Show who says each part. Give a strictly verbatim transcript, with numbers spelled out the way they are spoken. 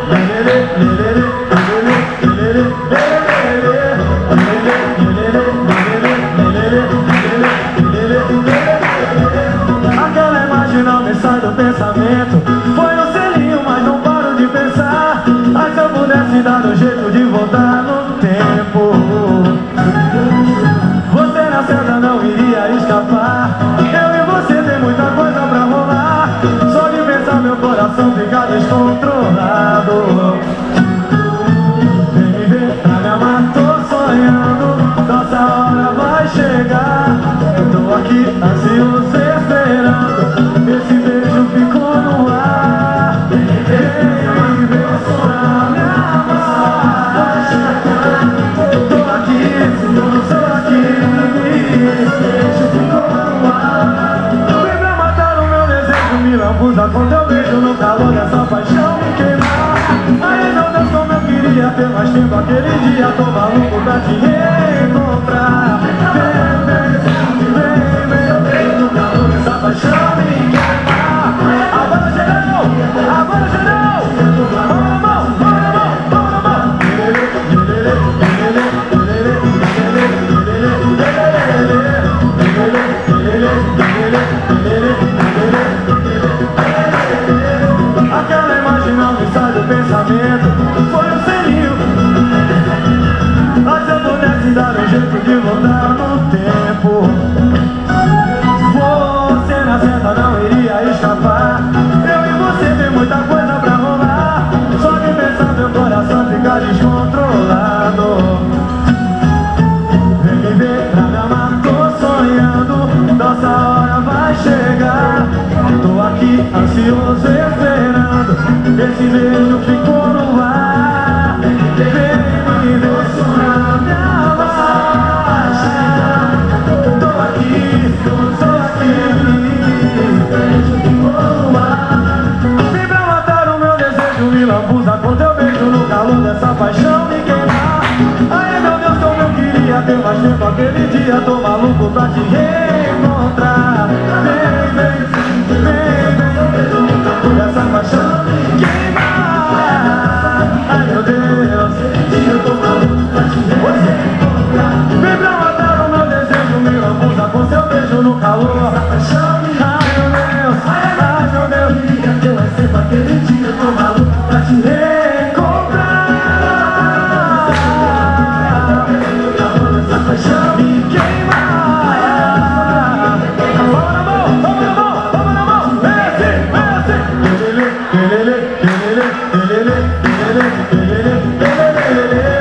Speaker 1: Aquela imagem não me sai do pensamento. Foi um selinho, mas não paro de pensar. Mas se eu pudesse dar um jeito de voltar no tempo, você na cena não iria escapar. Eu e você tem muita coisa pra rolar. Só de pensar meu coração fica descontrolado. Vem me ver pra me amar, tô sonhando. Nossa hora vai chegar. Eu tô aqui ansioso esperando. Esse beijo ficou no ar. Vem me ver pra me amar. Vai chegar. Eu tô aqui, eu tô aqui. Esse beijo ficou no ar. Vem pra matar o meu desejo, me lambuza com teu beijo no calor dessa paixão me queimar. Ai meu Deus, como eu queria ter mais tempo aquele dia. Tô maluco pra te reencontrar. Vem, vem, vem, vem, vem no calor dessa paixão me queimar. Agora geral, agora geral. Mão na mão, mão na mão, mão na mão. Aquela imagem não me sai do pensamento. Foi um selinho, mas se eu pudesse dar um jeito de voltar no tempo, você na seta não iria escapar. Eu e você tem muita coisa pra rolar. Só de pensar meu coração fica descontrolado. Vem me ver pra me amar, tô sonhando. Nossa hora vai chegar. Tô aqui ansioso esperando. Esse beijo ficou no ar. Vem me ver pra me amar. Tô aqui, tô aqui. Beijo ficou no ar. Vem pra matar o meu desejo, me lambuza com teu beijo no calor dessa paixão me queimar. Ai meu Deus, como eu queria ter mais tempo aquele dia. Tô maluco pra te reencontrar. Vem, vem, vem, vem, vem essa paixão me queimar. Ai meu Deus, eu tô maluco pra te reencontrar. Vem pra matar o meu desejo, me lambuza com seu beijo no calor dessa paixão me queimar. Ai meu Deus, ai meu Deus, queria ter mais tempo aquele dia. Tô maluco pra te reencontrar. Paixão me queimar. Vamos na mão, vamos na mão, vamos na mão. Vem assim, vem assim. Lelele, lelele, lelele, lelele, lelele, lelele, lelele.